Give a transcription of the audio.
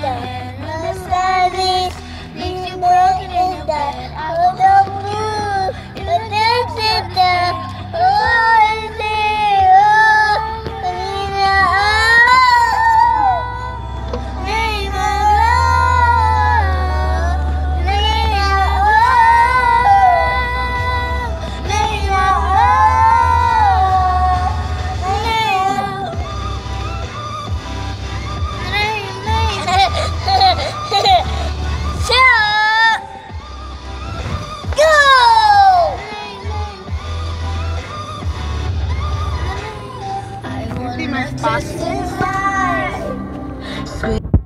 stand on the side, makes you broken in that out of blue. But that's it, oh, is it, oh, Selena, oh, name of love, Selena, oh, name of See my spot. Sweet.